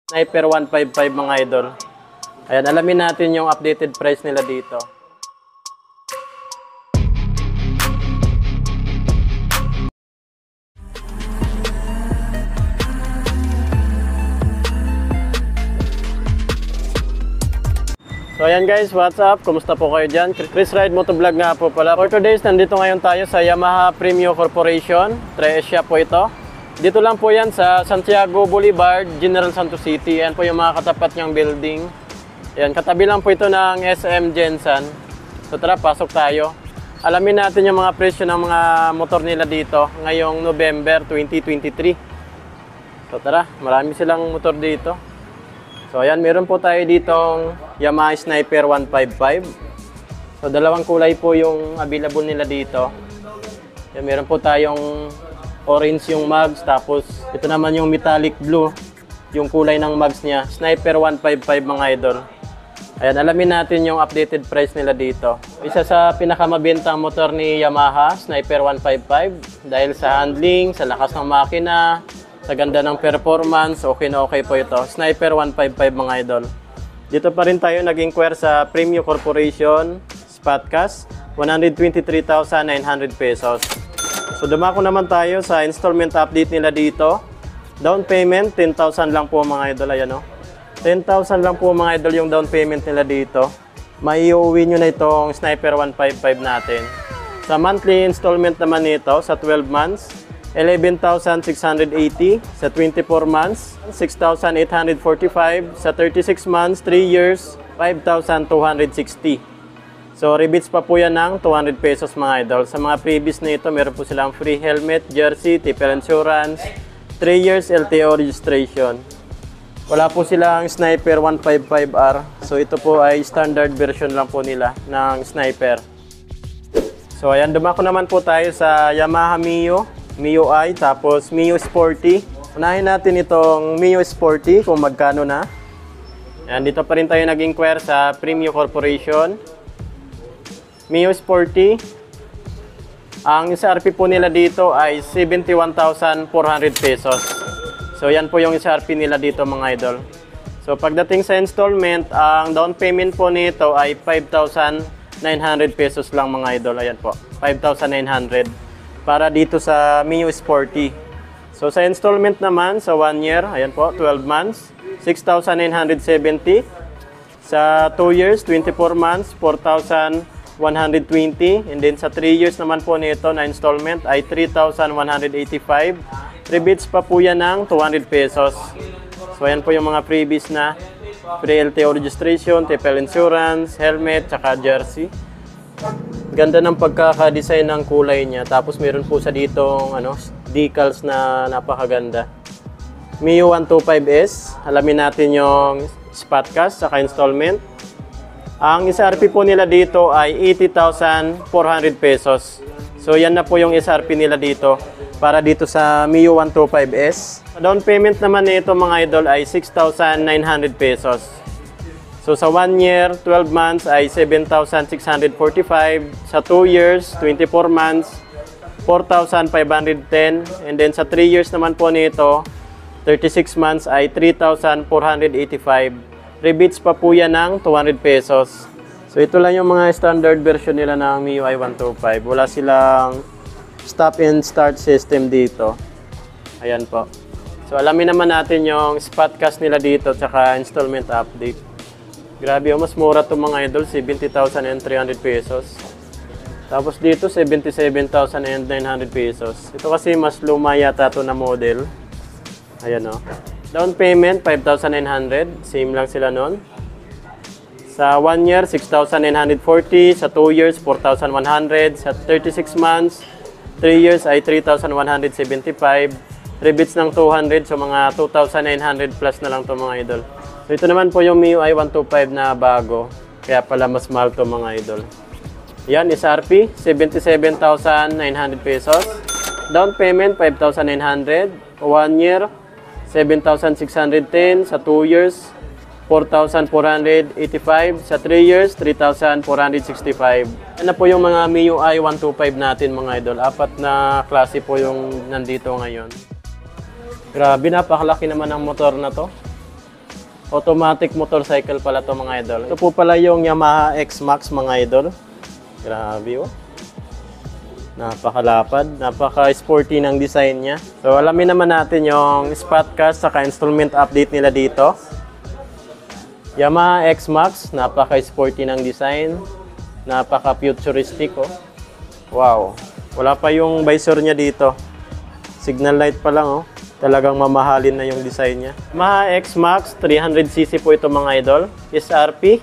Sniper 155 mga idol. Ayan, alamin natin yung updated price nila dito. So ayan guys, what's up? Kumusta po kayo dyan? Chris Ride Motovlog nga po pala. For today's, nandito ngayon tayo sa Yamaha Premium Corporation. Tres shop po ito. Dito lang po yan sa Santiago Boulevard, General Santos City. Yan po yung mga katapat niyang building. Yan, katabi lang po ito ng SM Gensan. So tara, pasok tayo. Alamin natin yung mga presyo ng mga motor nila dito ngayong November 2023. So tara, marami silang motor dito. So ayan, meron po tayo ditong Yamaha Sniper 155. So dalawang kulay po yung available nila dito. Ayan, meron po tayong orange yung mags, tapos ito naman yung metallic blue, yung kulay ng mags niya. Sniper 155 mga idol. Ayan, alamin natin yung updated price nila dito. Isa sa pinakamabentang motor ni Yamaha, Sniper 155. Dahil sa handling, sa lakas ng makina, sa ganda ng performance, okay na okay po ito. Sniper 155 mga idol. Dito pa rin tayo nag-inquire sa Premium Corporation Spotcast, 123,900 pesos. So dumako naman tayo sa installment update nila dito. Down payment, 10,000 lang po mga idol. Ayan o. 10,000 lang po mga idol yung down payment nila dito. Maiuwi nyo na itong Sniper 155 natin. Sa monthly installment naman nito, sa 12 months, 11,680 sa 24 months, 6,845 sa 36 months, 3 years, 5,260. So rebates pa po yan ng 200 pesos mga idol. Sa mga previous na ito, meron po silang free helmet, jersey, tipper insurance, 3 years LTO registration. Wala po silang Sniper 155R. So ito po ay standard version lang po nila ng Sniper. So ayan, dumako naman po tayo sa Yamaha Mio I, tapos Mio Sporty. Unahin natin itong Mio Sporty kung magkano na. Ayan, dito pa rin tayo nag-inquire sa Premium Corporation. Mio Sporty. Ang SRP po nila dito ay 71,400 pesos. So yan po yung SRP nila dito mga idol. So pagdating sa installment, ang down payment po nito ay 5,900 pesos lang mga idol. Ayan po, 5,900. Para dito sa Mio Sporty. So sa installment naman, sa 1 year, ayan po, 12 months, 6,970. Sa 2 years, 24 months, 4,120. And then sa 3 years naman po nito na installment ay 3,185. Rebates pa po yan ng 200 pesos. So ayan po yung mga freebies na free LTO registration, tipper insurance, helmet, tsaka jersey. Ganda ng pagkaka-design ng kulay niya. Tapos meron po sa ditong decals na napakaganda. Mio 125S. Alamin natin yung Spotcast saka installment. Ang SRP po nila dito ay 80,400 pesos. So yan na po yung SRP nila dito para dito sa Mio 125S. Down payment naman nito mga idol ay 6,900 pesos. So sa 1 year, 12 months ay 7,645. Sa 2 years, 24 months, 4,510. And then sa 3 years naman po nito, 36 months ay 3,485. Rebates pa po yan ng 200 pesos. So ito lang yung mga standard version nila ng MIUI 125. Wala silang stop and start system dito. Ayan po. So alamin naman natin yung Spotcast nila dito tsaka installment update. Grabe, mas mura itong mga idol, 70,300 pesos. Tapos dito, 77,900 pesos. Ito kasi mas luma yata ito na model. Ayan o. Down payment, 5,900. Same lang sila nun. Sa 1 year, 6,940. Sa 2 years, 4,100. Sa 36 months, 3 years ay 3,175. Rebates ng 200, so mga 2,900 plus na lang ito mga idol. So ito naman po yung MIUI 125 na bago. Kaya pala mas mahal ito mga idol. Yan, SRP, 77,900 pesos. Down payment, 5,900. 1 year, 7,610. Sa 2 years, 4,485. Sa 3 years, 3,465. Yan na po yung mga MIUI 125 natin mga idol. 4 na klase po yung nandito ngayon. Grabe, napakalaki naman ang motor na to. Automatic motorcycle pala to mga idol. Ito po pala yung Yamaha X-Max mga idol. Grabe oh. Napakalapad, napaka-sporty ng design niya. So alamin naman natin yung Spotcast saka installment update nila dito. Yamaha X-Max, napaka-sporty ng design. Napaka-futuristic oh. Wow. Wala pa yung visor niya dito. Signal light pa lang oh. Talagang mamahalin na yung design niya. Yamaha X-Max, 300cc po ito mga idol. SRP,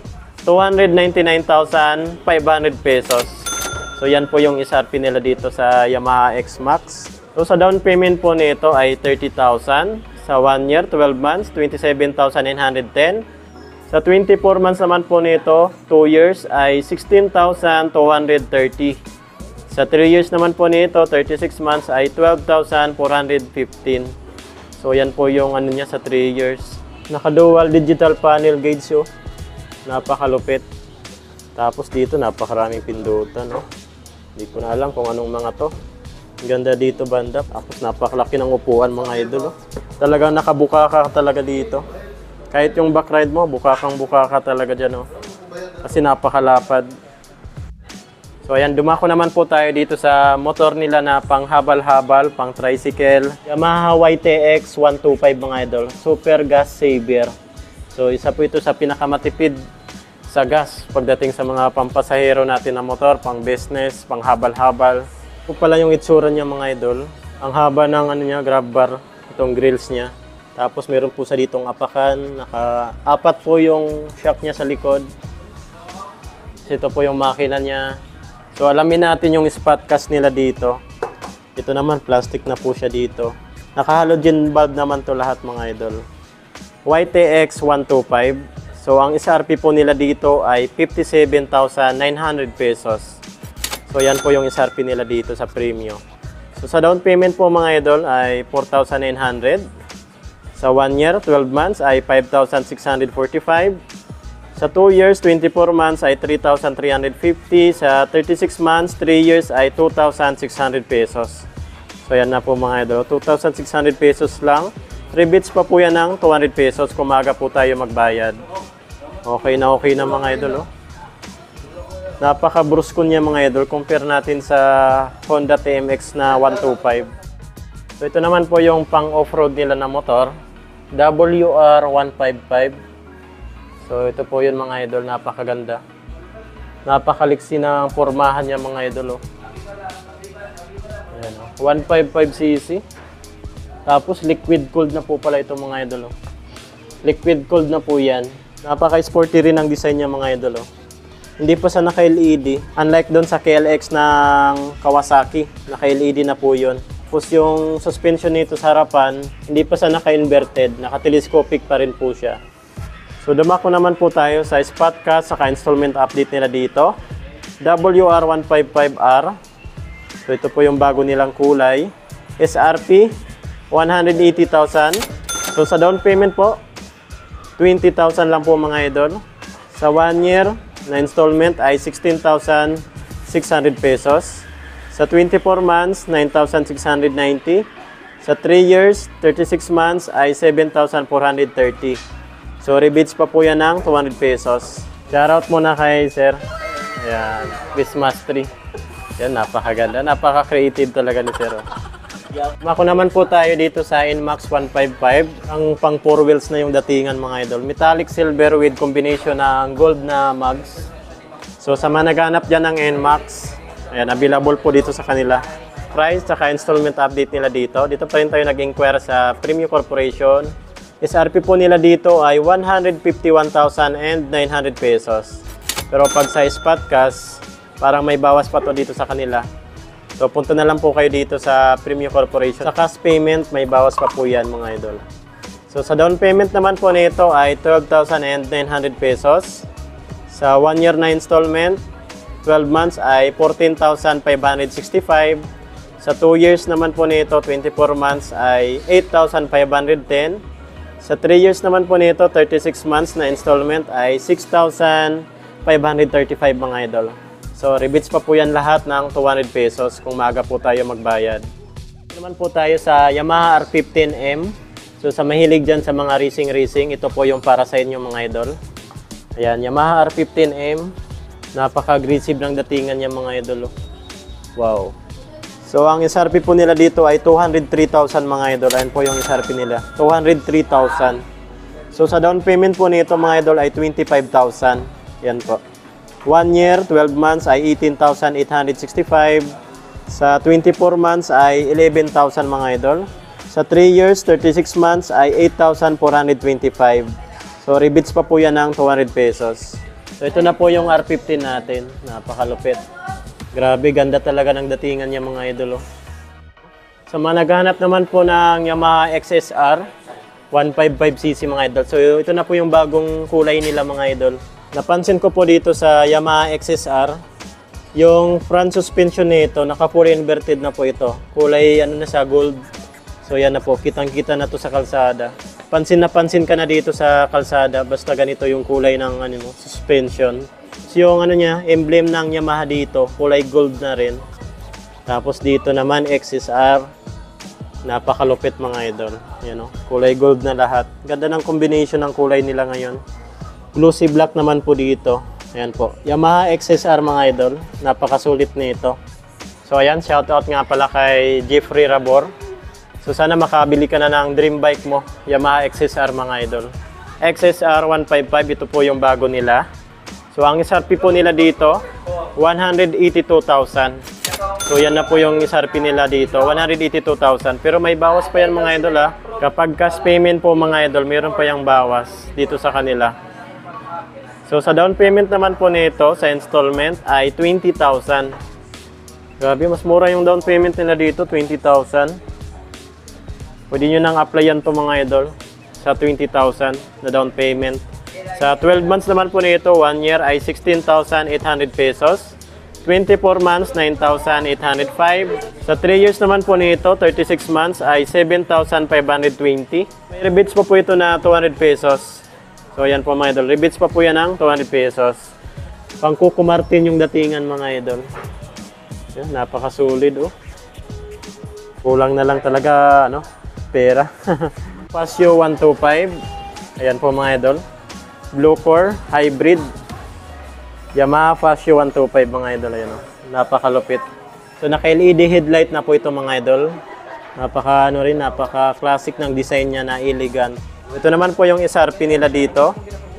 299,500 pesos. So yan po yung SRP nila dito sa Yamaha X-Max. So sa down payment po nito ay 30,000. Sa 1 year, 12 months, 27,910. Sa 24 months naman po nito, 2 years ay 16,230. Sa 3 years naman po nito, 36 months ay 12,415. So yan po yung ano niya sa 3 years. Naka-dual digital panel gauge oh. Napakalupit. Tapos dito napakaraming pindutan no. Hindi ko na alam kung anong mga to. Ang ganda dito banda. Tapos napakalaki ng upuan mga idol oh. Talagang nakabuka ka talaga dito. Kahit yung back ride mo, buka ka talaga dyan oh. Kasi napakalapad. So ayan, dumako naman po tayo dito sa motor nila na pang habal-habal, pang tricycle. Yamaha YTX 125 mga idol, super gas saver. So isa po ito sa pinakamatipid sa gas pagdating sa mga pampasahero natin na motor, pang business, pang habal-habal. Ito pala yung itsura niya mga idol. Ang haba ng ano niya, grab bar, itong grills niya. Tapos meron po sa ditong apakan, naka-apat po yung shock niya sa likod. Ito po yung makina niya. So alamin natin yung Spotcast nila dito. Ito naman plastic na po siya dito. Naka-halogen bulb naman to lahat mga idol. YTX 125. So ang SRP po nila dito ay 57,900 pesos. So yan po yung SRP nila dito sa premium. So sa down payment po mga idol ay 4,900. Sa 1 year, 12 months ay 5,645. Sa 2 years, 24 months ay 3,350. Sa 36 months, 3 years ay 2,600 pesos. So yan na po mga idol. 2,600 pesos lang. Rebates pa po yan ng 200 pesos kung maaga po tayo magbayad. Okay na mga idol. Oh. Napaka-brusko niya mga idol. Compare natin sa Honda TMX na 125. So ito naman po yung pang off-road nila na motor. WR155. So ito po yun mga idol, napakaganda. Napakaliksi ng pormahan niya mga idol. Oh. Ayan, oh. 155cc. Tapos liquid cooled na po pala ito mga idol. Oh. Liquid cooled na po yan. Napaka-sporty rin ang design niya mga idol. Oh. Hindi pa sa naka-LED. Unlike doon sa KLX ng Kawasaki, naka-LED na po yun. Tapos yung suspension nito sa harapan, hindi pa sa naka-inverted, naka-telescopic pa rin po siya. So dumako naman po tayo sa Spotcast saka installment update nila dito. WR155R. So ito po yung bago nilang kulay. SRP 180,000. So sa down payment po 20,000 lang po mga idol. Sa 1 year na installment ay 16,600 pesos. Sa 24 months 9,690. Sa 3 years 36 months ay 7,430. So, rebates pa po yan ng 200 pesos. Shoutout muna kay Sir. Ayan, Christmas tree. Yan, napakaganda. Napaka-creative talaga ni Sir. Mako naman po tayo dito sa NMAX 155. Ang pang 4 wheels na yung datingan mga idol. Metallic silver with combination ng gold na mugs. So, sa mga naghanap dyan ng NMAX, ayan, available po dito sa kanila. Price, saka installment update nila dito. Dito pa rin tayo nag-inquire sa Premium Corporation. SRP po nila dito ay 151,900 pesos. Pero pag sa Spotcast, parang may bawas pa to dito sa kanila. So punta na lang po kayo dito sa Premium Corporation. Sa cash payment, may bawas pa po yan mga idol. So sa down payment naman po nito ay 12,900 pesos. Sa 1 year na installment, 12 months ay 14,565. Sa 2 years naman po nito, 24 months ay 8,510. Sa 3 years naman po nito, 36 months na installment ay 6,535 mga idol. So, rebates pa po yan lahat ng 200 pesos kung maaga po tayo magbayad. Naman po tayo sa Yamaha R15M. So sa mahilig dyan sa mga racing, ito po yung para sa inyo mga idol. Ayan, Yamaha R15M. Napaka-aggressive ng datingan niya mga idol. Wow. So ang SRP po nila dito ay 203,000 mga idol. Ayan po yung SRP nila. 203,000. So sa down payment po nito mga idol ay 25,000. Yan po. 1 year, 12 months ay 18,865. Sa 24 months ay 11,000 mga idol. Sa 3 years, 36 months ay 8,425. So rebates pa po yan ng 200 pesos. So ito na po yung R15 natin. Napakalupit. Grabe, ganda talaga ng datingan niya mga idol. Sa mga naghahanap naman po ng Yamaha XSR 155cc mga idol. So ito na po yung bagong kulay nila mga idol. Napansin ko po dito sa Yamaha XSR, yung front suspension nito, naka-fully inverted na po ito. Kulay ano na siya, gold. So yan na po, kitang-kita na to sa kalsada. Pansin na pansin ka na dito sa kalsada, basta ganito yung kulay ng ano mo, suspension. So yung ano niya, emblem ng Yamaha dito, kulay gold na rin. Tapos dito naman XSR, napakalupit mga idol. Yan o, kulay gold na lahat. Ganda ng combination ng kulay nila ngayon. Glossy black naman po dito. Ayan po, Yamaha XSR mga idol, napakasulit nito. So ayan, shoutout nga pala kay Jeffrey Rabor. So sana makabili ka na ng dream bike mo, Yamaha XSR mga idol. XSR 155, ito po yung bago nila. So ang SRP po nila dito, 182,000. So yan na po yung SRP nila dito, 182,000. Pero may bawas pa yan mga idol ha. Kapag cash payment po mga idol, mayroon pa yung bawas dito sa kanila. So sa down payment naman po nito, sa installment ay 20,000. Grabe, mas mura yung down payment nila dito, 20,000. Pwede nyo nang applyan to mga idol sa 20,000 na down payment. Sa 12 months naman po nito, 1 year ay 16,800 pesos. 24 months, 9,805. Sa 3 years naman po nito, 36 months ay 7,520. May rebates pa po ito na 200 pesos. So yan po mga idol, rebates pa po yan ng 200 pesos. Pangkukumartin yung datingan mga idol. Yan, napakasulit oh. Kulang na lang talaga ano, pera. Pasio 125. Ayan po mga idol. Blue core, hybrid. Yamaha Pasio 125 mga idol. Ayan oh. Napakalupit. So naka-LED headlight na po ito mga idol. Napaka-classic ng design niya na elegant. Ito naman po yung SRP nila dito.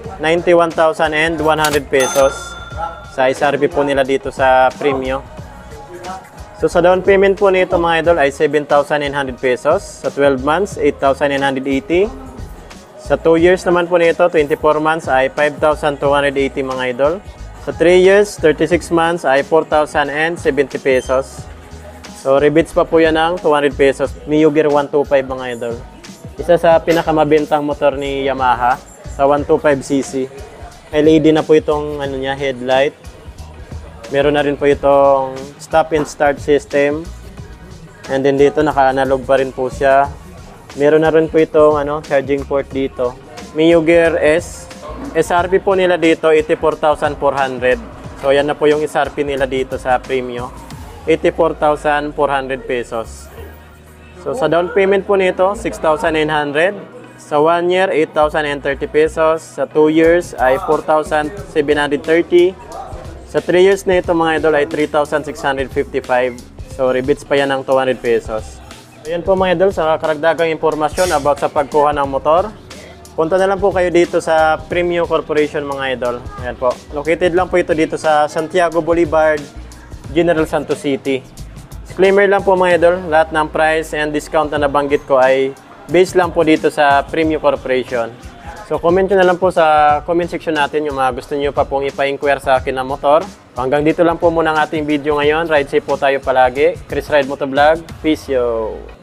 91,100 pesos. Sa SRP po nila dito sa Premio. So sa down payment po nito mga idol ay 7,900 pesos. Sa 12 months, 8,980. Sa 2 years naman po nito, 24 months ay 5,280 mga idol. Sa 3 years, 36 months ay 4,070 pesos. So rebates pa po yan ng 200 pesos. Mio Gear 125 mga idol. Isa sa pinakamabentang motor ni Yamaha sa 125cc. LED na po itong ano niya, headlight. Meron na rin po itong stop and start system. And then dito naka-analog pa rin po siya. Meron na rin po itong ano, charging port dito. Mio Gear S. SRP po nila dito 84,400. So yan na po yung SRP nila dito sa Premio. 84,400 pesos. So sa down payment po nito 6,900. Sa 1 year 8,030 pesos. Sa 2 years ay 4,730. Sa 3 years na ito mga idol ay 3,655. So rebates pa yan ng 200 pesos. Ayan po mga idol, sa karagdagang impormasyon about sa pagkuha ng motor. Punta na lang po kayo dito sa Premio Corporation mga idol. Ayan po. Located lang po ito dito sa Santiago Boulevard, General Santos City. Disclaimer lang po mga idol, lahat ng price and discount na nabanggit ko ay based lang po dito sa Premio Corporation. So comment nyo na lang po sa comment section natin yung mga gusto nyo pa pong ipa-inquire sa akin na motor. Hanggang dito lang po muna ang ating video ngayon. Ride safe po tayo palagi. Chris Ride Motovlog. Peace yo!